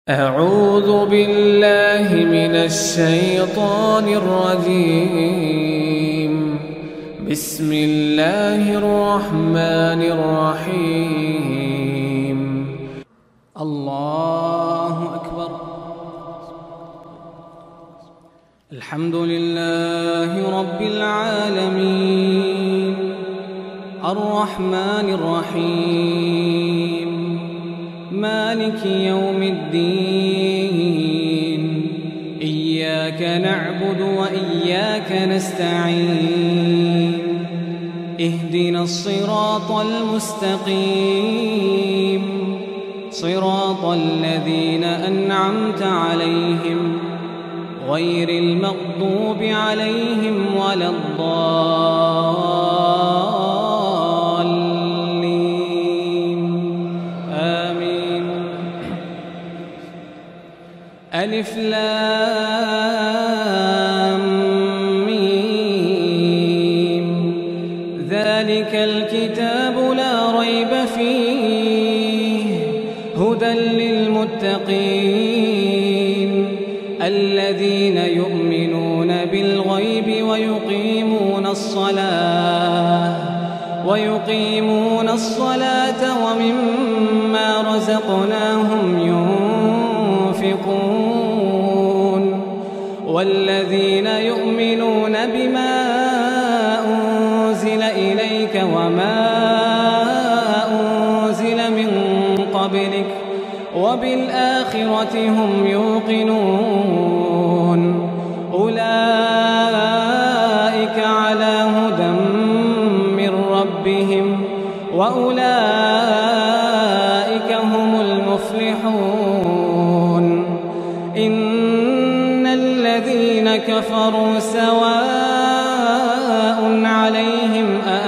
أعوذ بالله من الشيطان الرجيم. بسم الله الرحمن الرحيم. الله أكبر. الحمد لله رب العالمين الرحمن الرحيم مالك يوم الدين. إياك نعبد وإياك نستعين. اهدنا الصراط المستقيم صراط الذين أنعمت عليهم غير المغضوب عليهم ولا الضالين. آمين. ألف لام ميم. ذلك الكتاب لا ريب فيه هدى للمتقين الذين يؤمنون بالغيب ويقيمون الصلاة ومما رزقناهم ينفقون والذين يؤمنون بما أنزل إليك وما أنزل من قبلك وبالآخرة هم يوقنون. أولئك على هدى من ربهم وأولئك هم المفلحون. إن الذين كفروا سواء عليهم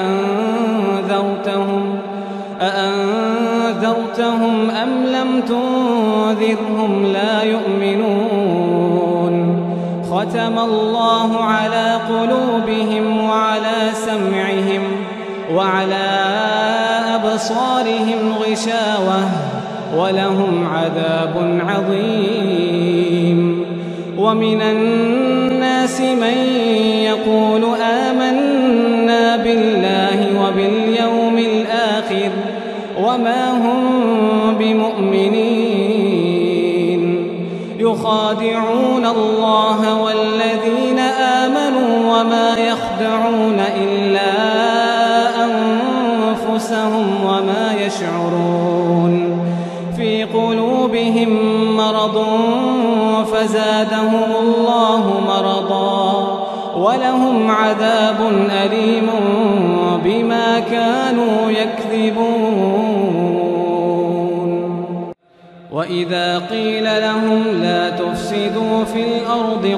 أأنذرتهم أم لم تنذرهم لا يؤمنون. ختم الله على قلوبهم وعلى سمعهم وعلى أبصارهم غشاوة ولهم عذاب عظيم. ومن الناس من يقول آمنا بالله وباليوم الآخر وما هم بمؤمنين. يخادعون الله والذين آمنوا وما يخدعون إلا أنفسهم وما يشعرون. في قلوبهم مرض فزادهم الله مرضا ولهم عذاب أليم بما كانوا يكذبون. وإذا قيل لهم لا تفسدوا في الأرض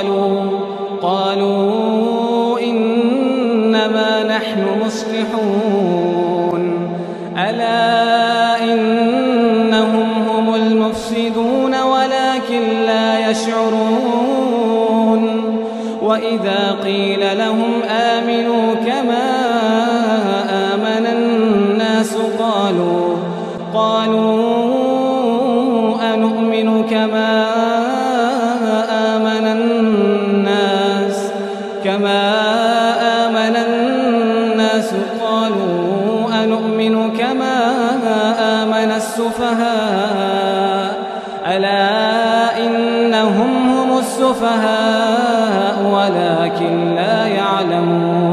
قالوا إنما نحن مصلحون. ألا إنهم هم المفسدون ولكن لا يشعرون. وإذا قيل لهم آمنوا كما آمن الناس قالوا أنؤمن كما آمن الناس قالوا أنؤمن كما آمن السفهاء. ألا إنهم هم السفهاء ولكن لا يعلمون.